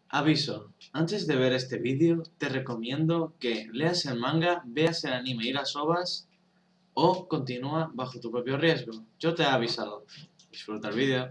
Aviso, antes de ver este vídeo te recomiendo que leas el manga, veas el anime y las OVAs o continúa bajo tu propio riesgo. Yo te he avisado. Disfruta el vídeo.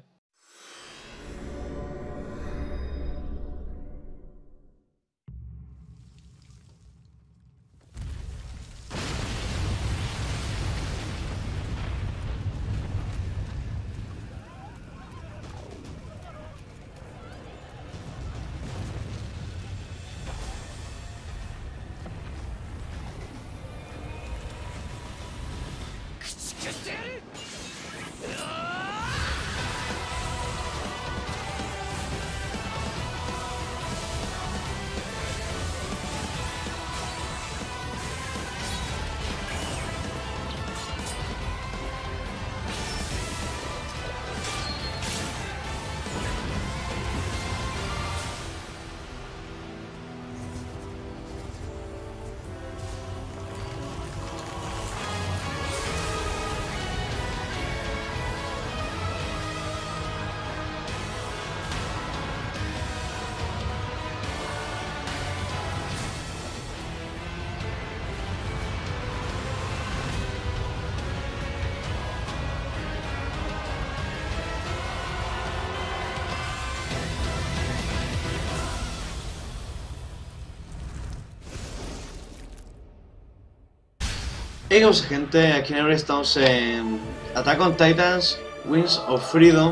Hey, ¿qué pasa, gente? Aquí en Ebre estamos en Attack on Titans Wings of Freedom.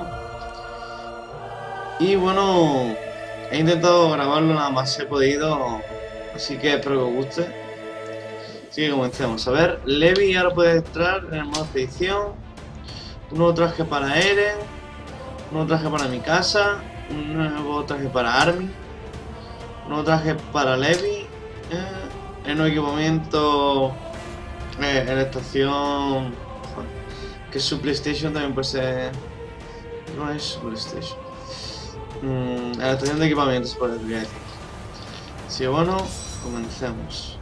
Y bueno, he intentado grabarlo nada más he podido, así que espero que os guste. Así que comencemos. A ver, Levi ahora puede entrar en el modo expedición. Un nuevo traje para Eren. Un nuevo traje para mi casa. Un nuevo traje para Armin. Un nuevo traje para Levi. El nuevo equipamiento en la estación. Joder, que su PlayStation también puede ser. No es su PlayStation. En la estación de equipamiento se puede decir. Si bueno, comencemos.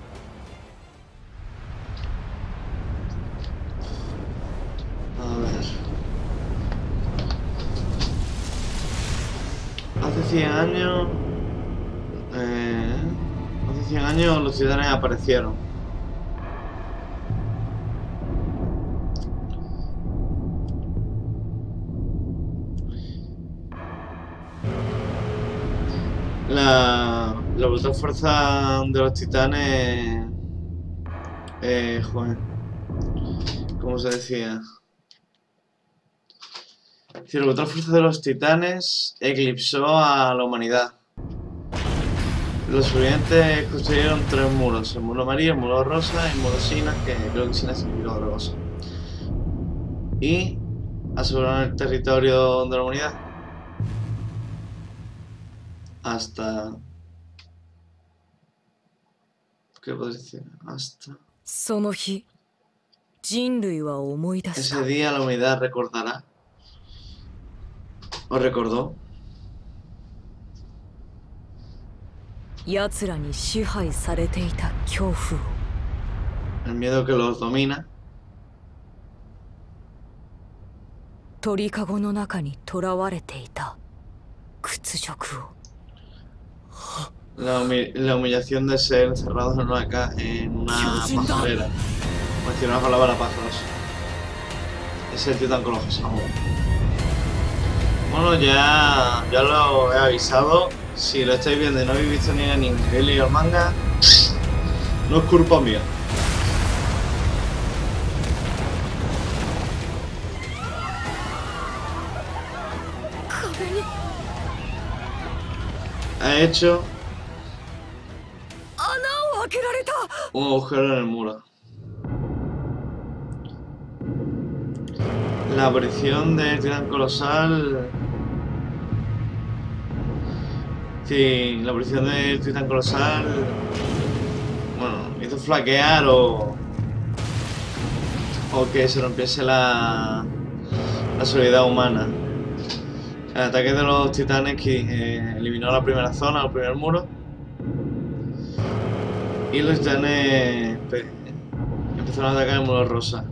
A ver. Hace 100 años. Hace 100 años los titanes aparecieron. La brutal fuerza de los titanes. Joder. ¿Cómo se decía? Si la brutal fuerza de los titanes eclipsó a la humanidad. Los sobrevivientes construyeron 3 muros: el muro amarillo, el muro rosa y el muro Sina, que creo que Sina significa otra cosa. Y aseguraron el territorio de la humanidad. Hasta... ¿Qué puedo decir? Hasta... Ese día la humanidad recordará. ¿O recordó? El miedo que los domina. La humillación de ser encerrados en una pajarera. Mencionaba la palabra pájaros. Es el titán con los ojos. Bueno, ya lo he avisado. Si lo estáis viendo y no habéis visto ni he leído el manga, no es culpa mía. Ha hecho un agujero en el muro. La aparición del titán colosal. Sí, la aparición del titán colosal. Bueno, hizo flaquear o que se rompiese la solidaridad humana. El ataque de los titanes que eliminó la primera zona, el primer muro. Y los titanes empezaron a atacar el muro rosa.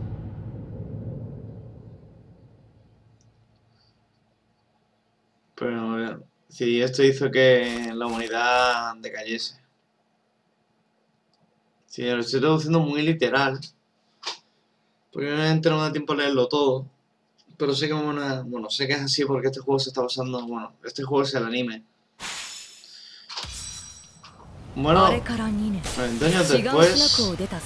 Pero Sí, esto hizo que la humanidad decayese. Sí, lo estoy traduciendo muy literal. Porque obviamente no me da tiempo a leerlo todo. Pero sé que bueno, sé que es así porque este juego se está basando. Bueno, este juego es el anime. Bueno, 2 años después.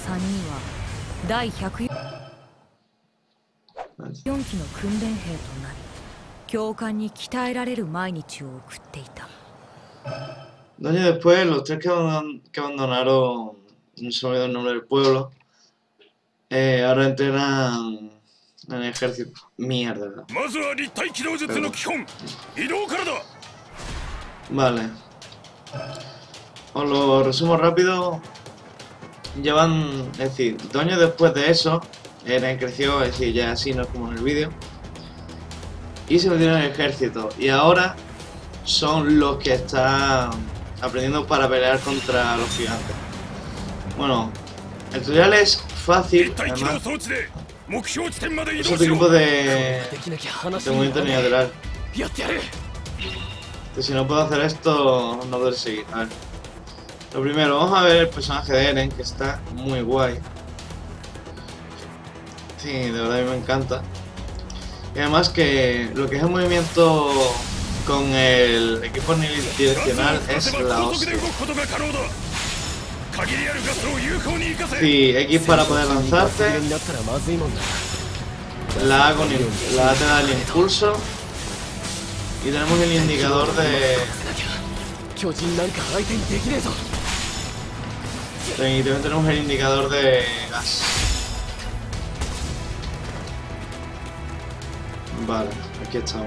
2 años después, los tres que abandonaron, no se me olvidó el nombre del pueblo, ahora entrenan en el ejército. Mierda. Vale. Os lo resumo rápido. Llevan, es decir, 2 años después de eso, Eren creció, es decir, ya así no es como en el vídeo. Y se metieron en el ejército. Y ahora son los que están aprendiendo para pelear contra los gigantes. Bueno, el tutorial es fácil, además es otro tipo de movimiento unilateral. Que si no puedo hacer esto, no podré seguir. A ver. Lo primero, vamos a ver el personaje de Eren, que está muy guay. Sí, de verdad a mí me encanta. Y además que lo que es el movimiento con el equipo unidireccional es la hostia. Sí, X para poder lanzarte, la A te da el impulso y tenemos el indicador de... También tenemos el indicador de gas. Vale, aquí estamos.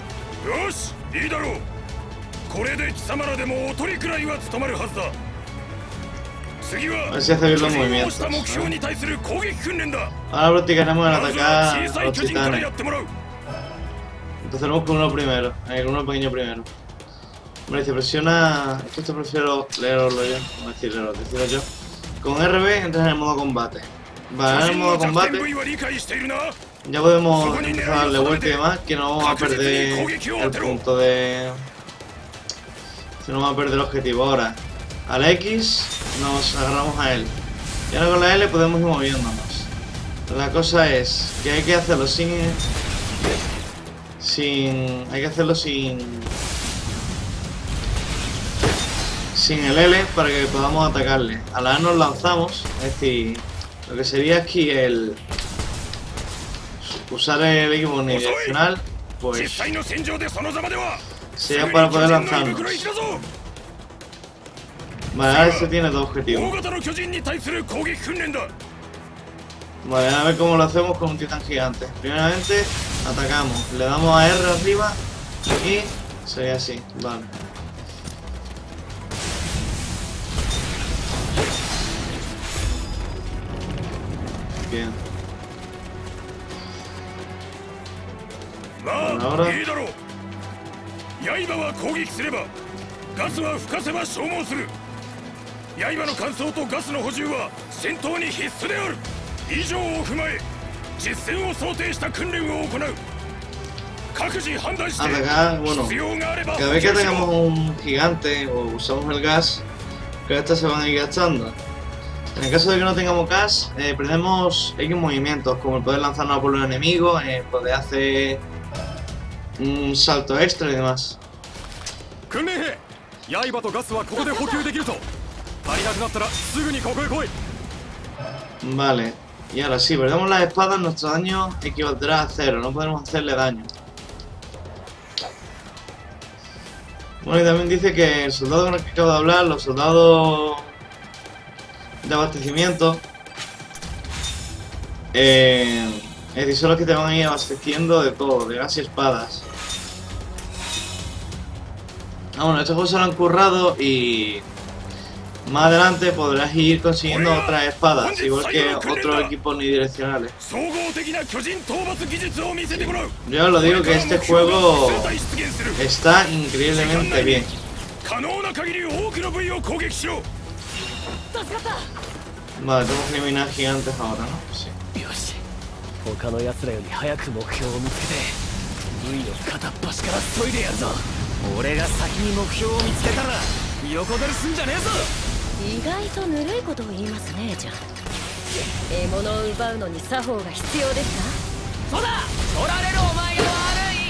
A ver si hace bien los movimientos, ¿no? Ahora practicaremos en atacar a los titanes. Empezaremos con uno primero, con uno pequeño primero. Hombre, dice presiona... Esto prefiero leerlo yo, no decirlo yo. Con RB entras en el modo combate. Vale, en el modo combate ya podemos empezar a darle vuelta y demás, que no vamos a perder el punto de... Si no vamos a perder el objetivo. Ahora, al X nos agarramos a él. Y ahora con la L podemos ir moviéndonos. La cosa es que hay que hacerlo hay que hacerlo sin el L para que podamos atacarle. A la A nos lanzamos, es decir, lo que sería aquí el usar el equipo unidireccional, pues sería para poder lanzarnos. Vale, ahora este tiene dos objetivos. Vale, a ver cómo lo hacemos con un titán gigante. Primeramente, atacamos, le damos a R arriba y sería así, vale. Bien. Bueno, ahora... Atacar, bueno, cada vez que atacamos a un gigante o usamos el gas, que estas se van a ir gastando. En el caso de que no tengamos gas, perdemos X movimientos, como el poder lanzarnos a por los enemigos, poder hacer un salto extra y demás. Vale, y ahora sí, perdemos las espadas, nuestro daño equivaldrá a 0, no podemos hacerle daño. Bueno, y también dice que el soldado con el que acabo de hablar, los soldados de abastecimiento, es decir, son los que te van a ir abasteciendo de todo, de gas y espadas. Ah, bueno, estos juegos se lo han currado y más adelante podrás ir consiguiendo otras espadas, igual que otros equipos unidireccionales. Yo os lo digo que este juego está increíblemente bien. Vale, tenemos que eliminar gigantes ahora, ¿no? Sí. 俺が先に目標を見つけたら横取りすんじゃねえぞ。 意外とぬるいことを言いますねじゃん。獲物を奪うのに作法が必要ですか？ そうだ、取られるお前が悪い。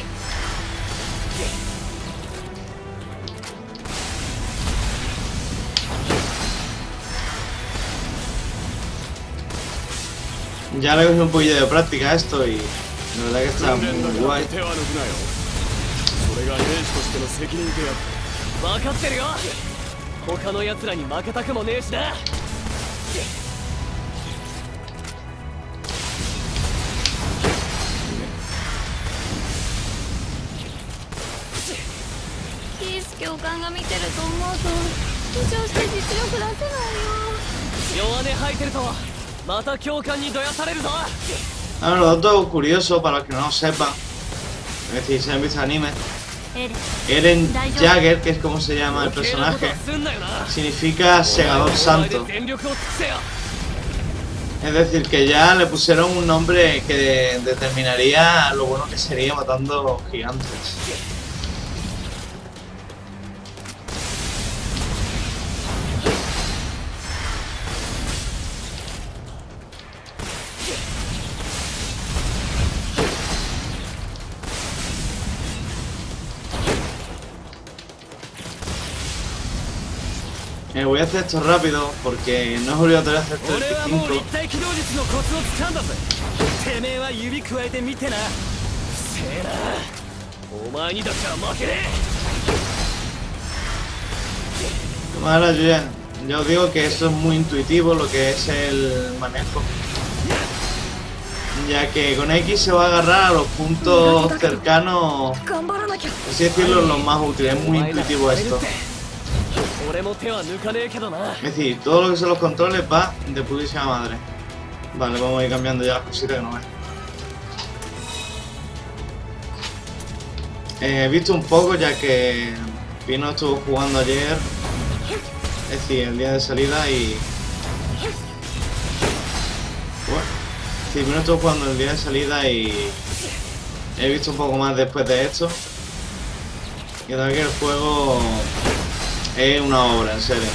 Ya le cogí un poquillo de práctica a esto y la verdad que está muy guay. 手は抜くなよ。それが兵士としての責任である。分かってるよ。他の奴らに負けたくもねえしな。 キース教官が見てると思うと緊張して実力出せないよ。 弱音吐いてるとまた教官にどやされるぞ。 Ahora, los datos curiosos para los que no lo sepan, es decir, si han visto anime, Eren Jaeger, que es como se llama el personaje, significa segador santo. Es decir, que ya le pusieron un nombre que determinaría lo bueno que sería matando gigantes. Voy a hacer esto rápido porque no es obligatorio hacer 35. Ahora ya os digo que eso es muy intuitivo lo que es el manejo, ya que con X se va a agarrar a los puntos cercanos, por así decirlo, los más útiles. Es muy intuitivo esto. Es decir, todo lo que son los controles va de putísima madre. Vale, vamos a ir cambiando ya las cositas que no ves. He visto un poco ya que Pino estuvo jugando ayer, es decir, el día de salida y... Sí, Pino estuvo jugando el día de salida y... He visto un poco más después de esto. Y la verdad que el juego... es una obra, en serio.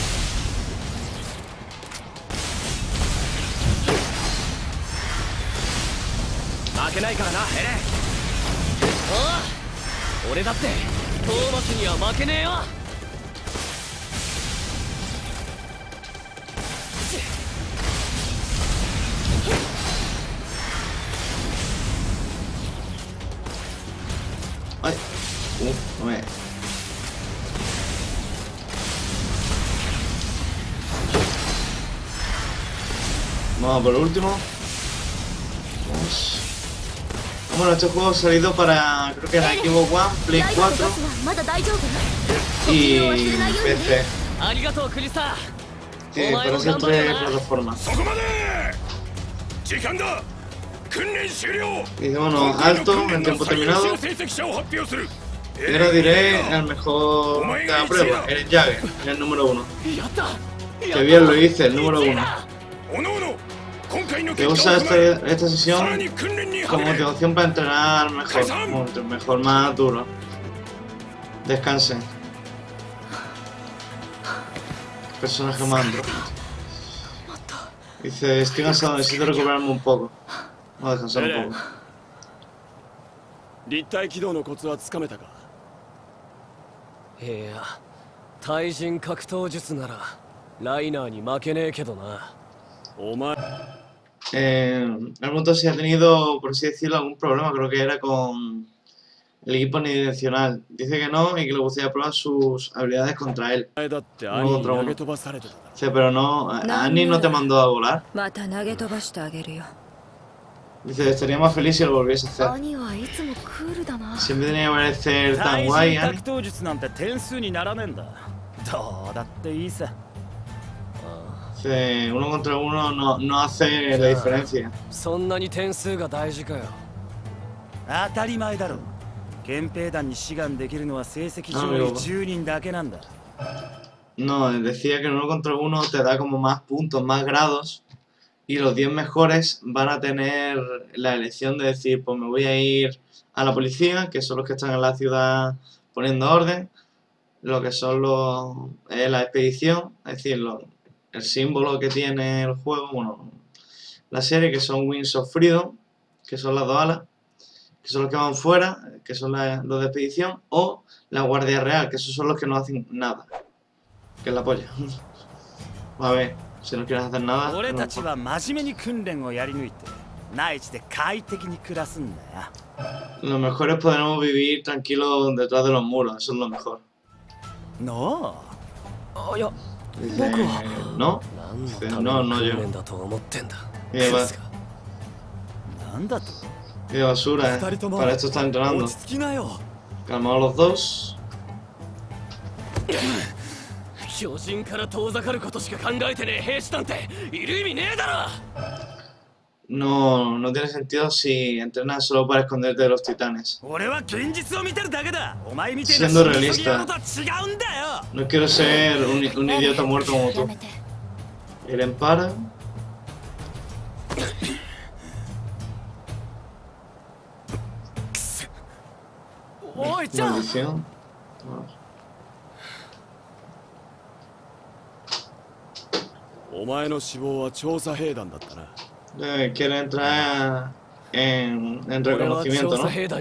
Ay, no me... Vamos por último. Vamos. Bueno, este juego ha salido para, creo que era Xbox One, Play 4 y PC. Sí, para esas tres plataformas. Y bueno, alto, en tiempo terminado. Y ahora diré el mejor de la prueba, Eren Jaeger, el número 1. Que bien lo hice, el número 1. Que usa esta sesión como motivación para entrenar mejor, más duro. Descansen. Personaje mando. Dice, estoy cansado, necesito recuperarme un poco. Vamos a descansar un poco. El punto si ha tenido, por así decirlo, algún problema, creo que era con el equipo unidireccional. Dice que no y que le gustaría probar sus habilidades contra él. Uno contra uno. Dice, pero no, Annie no te mandó a volar. Dice, estaría más feliz si lo volviese a hacer. Siempre tenía que parecer tan guay, Annie. Dice, uno contra uno no hace la diferencia. No, decía que uno contra uno te da como más puntos, más grados. Y los 10 mejores van a tener la elección de decir, pues me voy a ir a la policía, que son los que están en la ciudad poniendo orden, lo que son la expedición, es decir, el símbolo que tiene el juego, bueno, la serie, que son Wings of Freedom, que son las 2 alas, que son los que van fuera, que son los de expedición, o la Guardia Real, que esos son los que no hacen nada, que es la polla. A ver, si no quieres hacer nada... Lo mejor es podernos vivir tranquilos detrás de los muros, eso es lo mejor. No. Dice, ¿no? Dice, no yo. Y de basura, para esto están entrenando. Calmaos los dos. No tiene sentido si entrenas solo para esconderte de los titanes. Siendo realista, no quiero ser un idiota muerto como tú. Eren para. Maldición. Quiere entrar en reconocimiento, ¿no? Quiere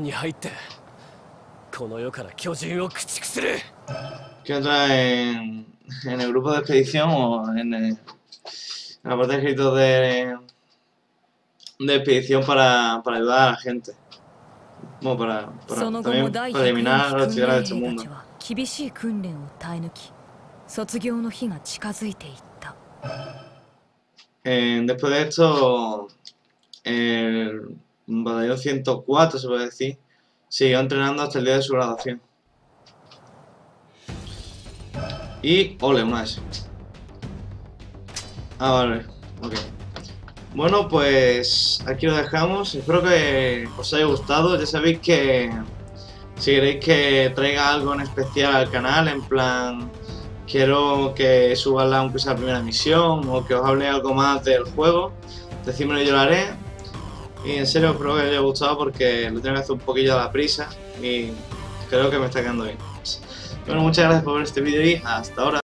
entrar en el grupo de expedición o en la parte de escritos de expedición para ayudar a la gente. Bueno, también para eliminar a los titanes de este mundo. Después de esto, el batallón 104, se puede decir, siguió entrenando hasta el día de su graduación. Y ole más. Vale, ok. Bueno, pues aquí lo dejamos. Espero que os haya gustado. Ya sabéis que si queréis que traiga algo en especial al canal, en plan, quiero que suba aunque sea la primera misión, o que os hable algo más del juego, decídmelo y yo lo haré. Y en serio espero que os haya gustado, porque lo tengo que hacer un poquillo a la prisa y creo que me está quedando bien. Bueno, muchas gracias por ver este vídeo y hasta ahora.